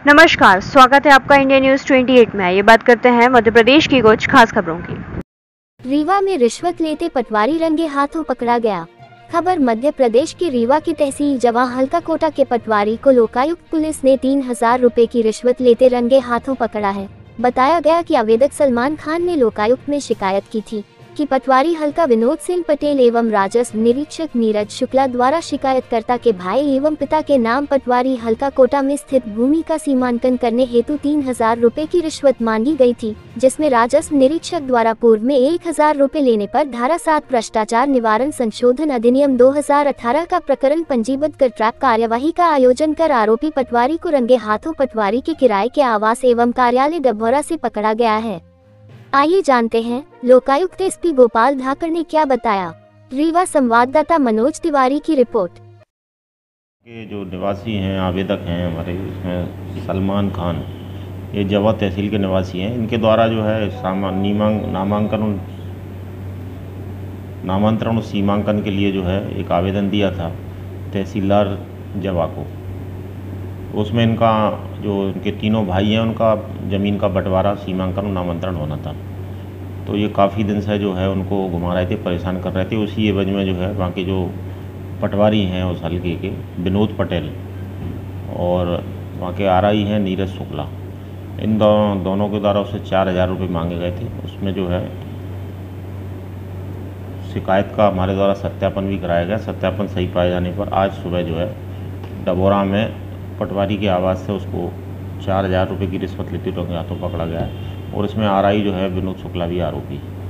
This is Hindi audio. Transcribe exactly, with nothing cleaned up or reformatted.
नमस्कार, स्वागत है आपका इंडिया न्यूज अट्ठाईस में। ये बात करते हैं मध्य प्रदेश की कुछ खास खबरों की। रीवा में रिश्वत लेते पटवारी रंगे हाथों पकड़ा गया। खबर मध्य प्रदेश के रीवा की तहसील जवां हल्का कोटा के पटवारी को लोकायुक्त पुलिस ने तीन हजार रुपए की रिश्वत लेते रंगे हाथों पकड़ा है। बताया गया कि आवेदक सलमान खान ने लोकायुक्त में शिकायत की थी कि पटवारी हल्का विनोद सिंह पटेल एवं राजस्व निरीक्षक नीरज शुक्ला द्वारा शिकायतकर्ता के भाई एवं पिता के नाम पटवारी हल्का कोटा में स्थित भूमि का सीमांकन करने हेतु तीन हजार रुपए की रिश्वत मांगी गई थी, जिसमें राजस्व निरीक्षक द्वारा पूर्व में एक हजार रुपए लेने पर धारा सात भ्रष्टाचार निवारण संशोधन अधिनियम दो हजार अठारह का प्रकरण पंजीबद्ध कर ट्रैप कार्यवाही का आयोजन कर आरोपी पटवारी को रंगे हाथों पटवारी के किराए के आवास एवं कार्यालय डभौरा से पकड़ा गया है। आइए जानते हैं लोकायुक्त एसपी गोपाल धाकर ने क्या बताया। रीवा संवाददाता मनोज तिवारी की रिपोर्ट। के जो निवासी हैं, आवेदक हैं हमारे, इसमें सलमान खान, ये जवा तहसील के निवासी हैं। इनके द्वारा जो है सामान नामांकन नामांतरण और सीमांकन के लिए जो है एक आवेदन दिया था तहसीलदार जवा को। उसमें इनका जो इनके तीनों भाई हैं उनका ज़मीन का बंटवारा, सीमांकन और नामांतरण होना था। तो ये काफ़ी दिन से जो है उनको घुमा रहे थे, परेशान कर रहे थे। उसी एवज में जो है वहाँ के जो पटवारी हैं उस हल्के के विनोद पटेल और वहाँ के आर आई हैं नीरज शुक्ला, इन दो, दोनों के द्वारा उससे चार हज़ार रुपये मांगे गए थे। उसमें जो है शिकायत का हमारे द्वारा सत्यापन भी कराया गया। सत्यापन सही पाए जाने पर आज सुबह जो है डभौरा में पटवारी के आवास से उसको चार हज़ार रुपये की रिश्वत लेते हुए हाथों पकड़ा गया है और इसमें आर आई जो है विनोद शुक्ला भी आरोपी है।